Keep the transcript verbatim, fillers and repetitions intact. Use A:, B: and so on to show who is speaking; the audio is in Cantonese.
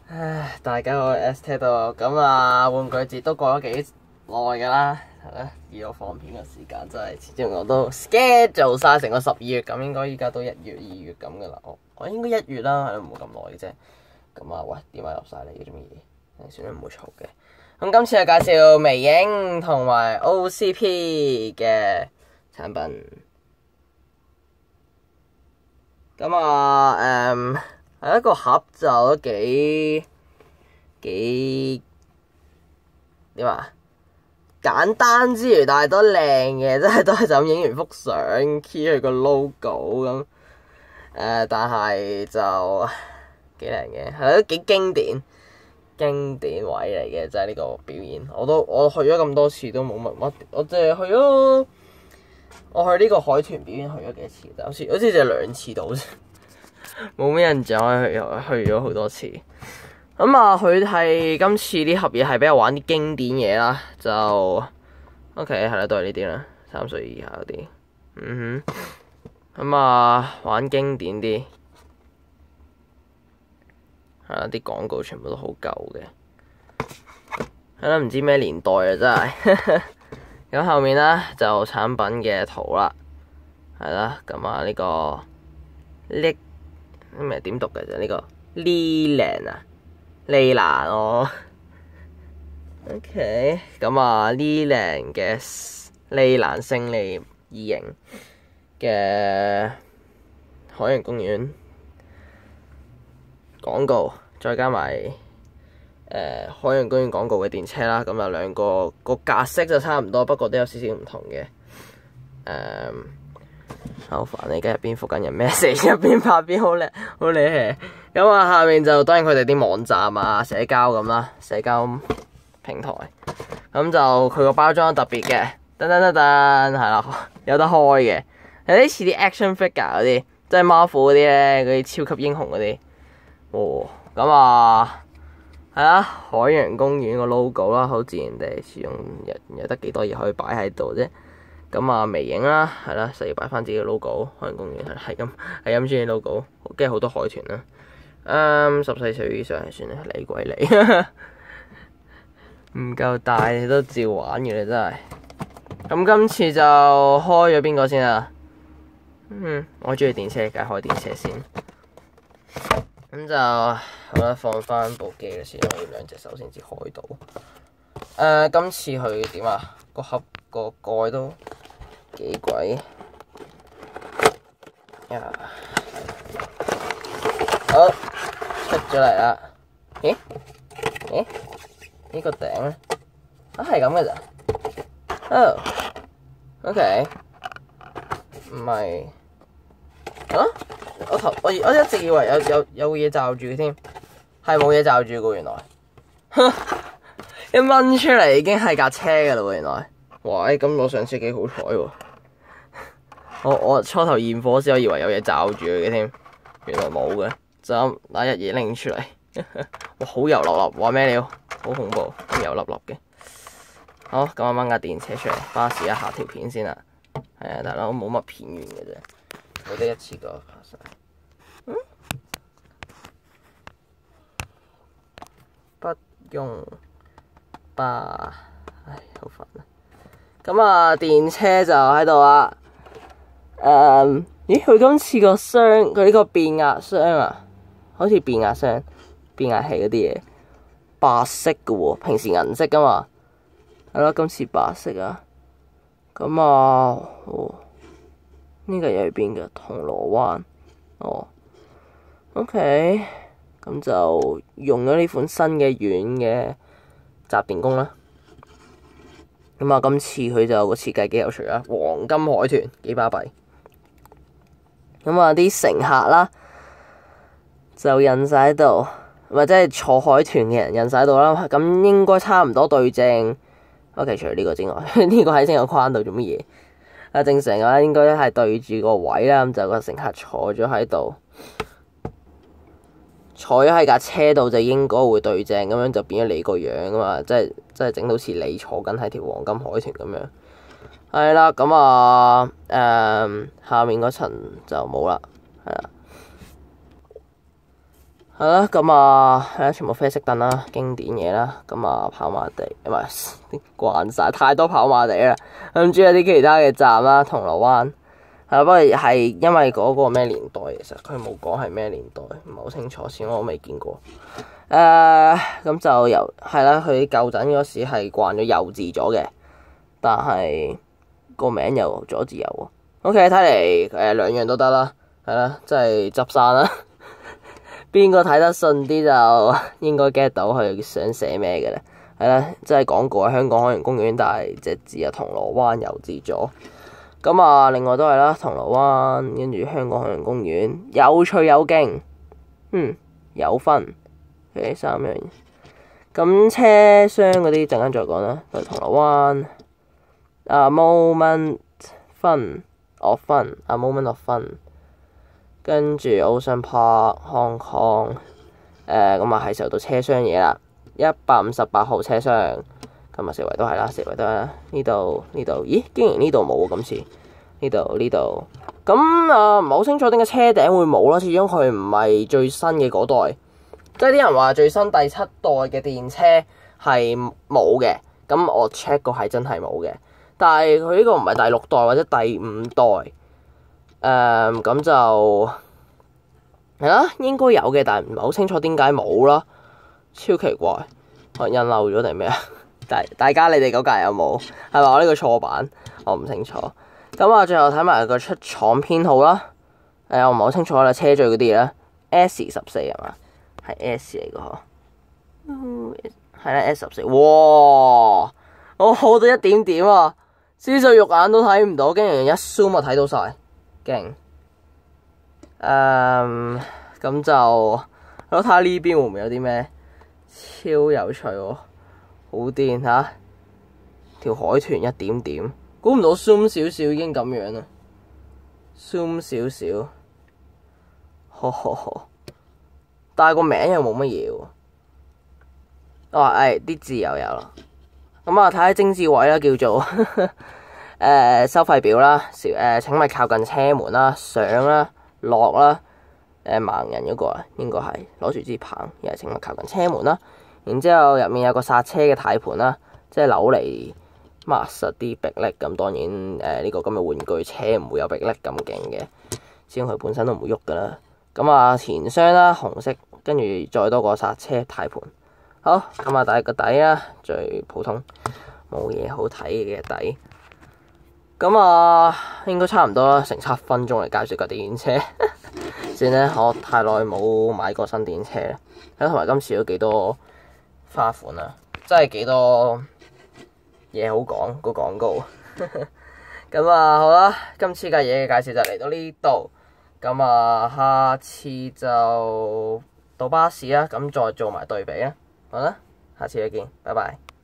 A: 唉，大家好 ，S T 度咁啊，玩具節都過咗幾耐㗎啦，係啦，而我放片嘅時間真係，始終我都 schedule 晒成個十二月咁，應該依家都一月、二月咁㗎啦，我我應該一月啦，係咯，冇咁耐嘅啫。咁啊，喂，點解入晒嚟嘅啲乜嘢？算啦，唔好嘈嘅。咁今次係介紹微影同埋 O C P 嘅產品。咁啊，誒、嗯。係一個盒就都幾幾點啊？簡單之餘，但係都靚嘅，即係都係就咁影完幅相 key 佢個 logo 咁。誒、呃，但係就幾靚嘅，係都幾經典經典位嚟嘅，就係呢個表演。我都我去咗咁多次都冇乜乜，我淨係去咗我去呢個海豚表演去咗幾多次？好似好似就兩次到啫。冇咩印象，去去咗好多次。咁啊，佢係今次呢盒嘢係比較玩啲經典嘢啦，就 OK 係啦，都係呢啲啦，三歲以下嗰啲。嗯哼，咁啊玩經典啲，係啦，啲廣告全部都好舊嘅，係啦，唔知咩年代啊真係。咁後面咧就產品嘅圖啦，係啦，咁啊呢個呢。咩點讀嘅啫？呢個 Lilan 啊，利蘭哦。OK，咁啊 Lilan 嘅利蘭勝利二型嘅海洋公園廣告，再加埋誒、呃、海洋公園廣告嘅電車啦。咁啊兩個個格式就差唔多，不過都有少少唔同嘅。誒、呃。好煩，你而家入邊覆緊人 message， 入邊拍片好靚好靚氣。咁啊，下面就當然佢哋啲網站啊、社交咁啦，社交平台。咁就佢個包裝特別嘅，噔噔噔噔，係啦，有得開嘅，有啲似啲 action figure 嗰啲，即係 Marvel 嗰啲咧，嗰啲超級英雄嗰啲。哦，咁啊，係啦，海洋公園個 logo 啦，好自然地，始終有有得幾多嘢可以擺喺度啫。咁啊，微影啦，係啦，實要擺翻自己嘅 logo。海洋公園係咁係咁中意 logo，跟住好多海豚啦。嗯，十四歲以上係算啦，理鬼理，唔夠大都照玩嘅啦，真係。咁今次就開咗邊個先啊？嗯，我中意電車，梗係開電車先。咁就好啦，放翻部機嘅先，我要兩隻手先至開到。誒、呃，今次佢點啊？個盒個蓋都幾鬼呀！好，出咗嚟啦。咦？咦？呢個頂咧？啊，係咁嘅咋？哦 ，OK，唔係啊？我頭我我一直以為有有有嘢罩住添，係冇嘢罩住噶，原來。一掹出嚟已經係架車噶啦喎，原來。哇！咁我上次幾好彩喎。我我初頭驗貨時，我以為有嘢罩住佢嘅添，原來冇嘅，就咁拿一嘢拎出嚟。哇！好油粒粒，話咩料？好恐怖，咁油粒粒嘅。好，咁我掹架電車出嚟，巴士一下條片先啦。係啊，大佬冇乜片源嘅啫，冇得一次過拍晒。嗯？不用吧？唉，好煩啊！咁啊，電車就喺度啦。誒、嗯，咦？佢今次個箱，佢呢個變壓箱啊，好似變壓箱、變壓器嗰啲嘢，白色嘅喎，平時銀色噶嘛。係咯，今次白色啊。咁啊，哦，呢、這個又係邊嘅？銅鑼灣。哦 ，OK，咁就用咗呢款新嘅軟嘅集電弓啦。咁啊，今次佢就個設計幾有趣啊！黃金海豚幾巴閉。咁啊，啲乘客啦就印晒喺度，或者係坐海豚嘅人印晒喺度啦。咁應該差唔多對正。OK，除咗呢個之外，呢個喺正個框度做乜嘢？啊，正常嘅話應該係對住個位啦。咁就個乘客坐咗喺度，坐咗喺架車度就應該會對正，咁樣就變咗你個樣啊嘛，即係即係整到似你坐緊喺條黃金海豚咁樣。係啦，咁啊，誒、嗯，下面嗰層就冇啦，係啦。 係啦，咁啊係啦，全部啡色燈啦，經典嘢啦。咁啊跑馬地唔係慣晒，太多跑馬地啦。咁仲有啲其他嘅站啦，銅鑼灣係啦，不過係因為嗰個咩年代，其實佢冇講係咩年代，唔係好清楚，先我未見過。誒、uh, 咁就由係啦，佢舊陣嗰時係慣咗右字咗嘅，但係個名又左字右喎。OK， 睇嚟誒兩樣都得啦，係啦，即係執生啦。邊個睇得順啲就應該 get 到佢想寫咩嘅咧，係啦，即係廣告係香港海洋公園，但係隻字啊銅鑼灣右字咗。咁啊，另外都係啦，銅鑼灣跟住香港海洋公園，有趣有勁，嗯，有分。Okay, 三樣，咁車廂嗰啲陣間再講啦。就銅鑼灣啊 ，moment fun of fun 啊 ，moment of fun， 跟住 Ocean Park Hong Kong，誒咁啊係時候到車廂嘢啦。一百五十八號車廂，咁啊四圍都係啦，四圍都係啦。呢度呢度，咦？竟然呢度冇喎，今次呢度呢度，咁啊唔係好清楚點解車頂會冇啦，始終佢唔係最新嘅嗰代。即係啲人話最新第七代嘅電車係冇嘅，咁我 check 過係真係冇嘅。但係佢呢個唔係第六代或者第五代，誒、嗯、咁就係啦，應該有嘅，但係唔係好清楚點解冇啦，超奇怪，可能印漏咗定咩啊？大大家你哋嗰屆有冇？係咪我呢個錯版？我唔清楚。咁啊，最後睇埋個出廠編號啦。誒、呃，我唔係好清楚啦，車序嗰啲嘢 S 十四係嘛？係 S 嚟噶嗬，係啦 S 十四，哇，我好到一點點啊，少少肉眼都睇唔到，竟然一 zoom 就睇到晒，勁。誒，咁就我睇下呢邊會唔會有啲咩超有趣喎，好癲吓，條海豚一點點，估唔到 zoom 少少已經咁樣啦 ，zoom 少少，呵呵呵。但係個名又冇乜嘢喎，我話誒啲字又有啦，咁啊睇下精緻位啦，叫做誒、呃、收費表啦，誒、呃、請勿靠近車門啦，上啦落啦，誒、呃、盲人嗰個啊，應該係攞住支棒，又係請勿靠近車門啦。然之後入面有個剎車嘅軚盤啦，即係扭嚟抹實啲迫力，咁當然誒呢、呃這個咁嘅玩具車唔會有迫力咁勁嘅，始終佢本身都唔會喐噶啦。咁啊前箱啦紅色，跟住再多個剎車軚盤。好，咁啊第一個底啦，最普通冇嘢好睇嘅底。咁啊應該差唔多啦，成七分鐘嚟介紹架電車。先咧，我太耐冇買過新電車啦。咁同埋今次都幾多花款啊，真係幾多嘢好講個廣告。咁啊好啦，今次架嘢嘅介紹就嚟到呢度。咁啊，下次就到巴士啦，咁再做埋對比啦。好啦，下次再見，拜拜。